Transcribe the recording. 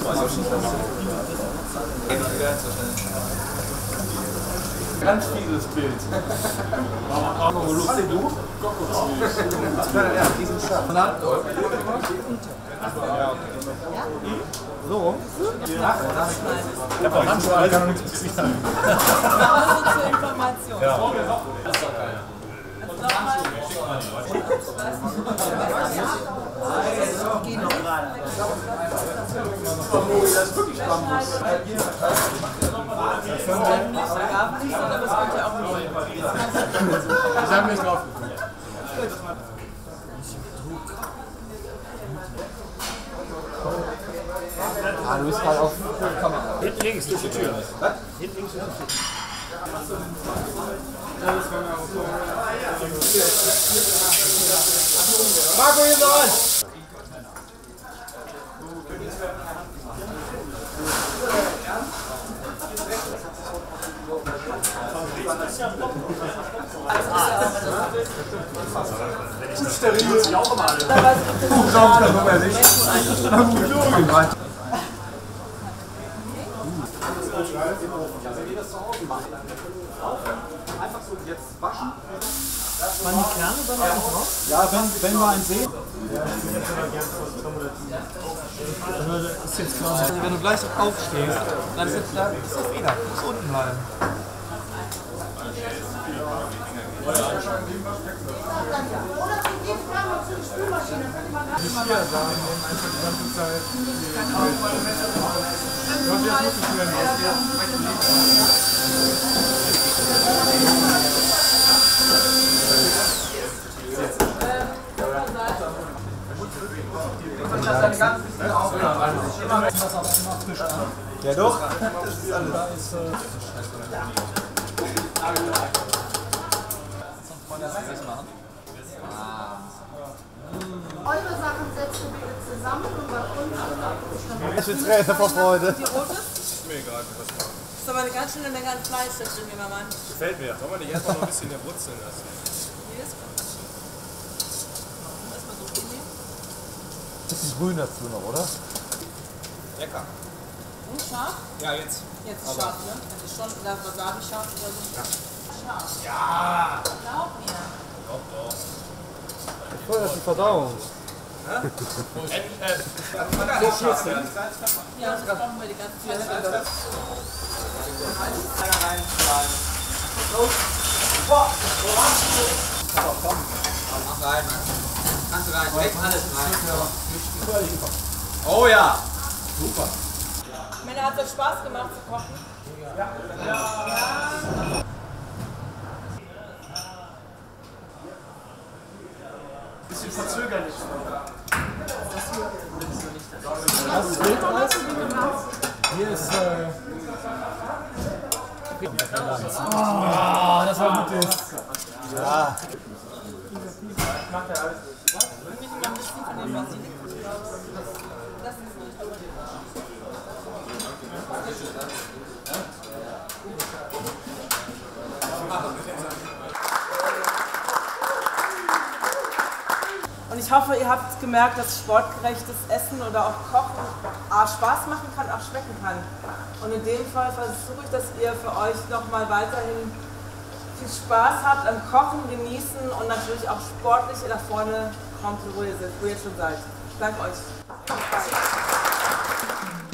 Ganz fieses Bild. Wo lust du? Ja, diesen Schaf. So? Ja. Ich hab auch Handschuhe, kann noch nichts zu sagen. Nur zur Information. Ja. Das ist wirklich Bambus. Ich habe mich drauf geguckt. Ah, du bist gerade auf Kamera. Hinten links durch die Tür. Was? Hinten links durch die Tür. Marco, hier noch an! Gut steril. Ich auch immer alle. Gut saugt das noch nicht. Na gut, irgendwann. Einfach so jetzt waschen. Waren die Kerne dann auch drauf? Ja, wenn wir einen sehen. Das ist jetzt quasi, also wenn du gleich aufstehst, dann ist das Fehler. Du musst unten bleiben. Ja doch. Das ist alles. Eure Sachen setzt ihr bitte zusammen und bei uns. Ich bin Tränen vor Freude. Die rote? Ist mir egal, was das macht. Das ist aber eine ganz schöne Menge an Fleisch, das stimmt mir mal. Gefällt mir. Sollen wir nicht erstmal noch ein bisschen wurzeln lassen? Nee, ist gut. Erstmal so viel nehmen. Bisschen grün dazu noch, oder? Lecker. Und scharf? Ja, jetzt. Jetzt ist scharf, ne? Das ist schon das Wasabi scharf oder so. Ja. Scharf. Ja! Glaub mir. Doch, doch. Voll, das ist die Verdauung. Ja, das brauchen wir die ganze Zeit. Mach rein, Mann. Kannst du rein, direkt alles rein. Oh ja! Super. Männer, hat es euch Spaß gemacht zu kochen? Ja. Bisschen verzögerlich. Das ist Wildreis. Hier ist oh, das war gut. Ja. Und ich hoffe, ihr habt gemerkt, dass sportgerechtes Essen oder auch Kochen Spaß machen kann, auch schmecken kann. Und in dem Fall versuche ich, dass ihr für euch nochmal weiterhin viel Spaß habt am Kochen, Genießen und natürlich auch sportlich nach vorne kommt, wo ihr jetzt schon seid. Ich danke euch.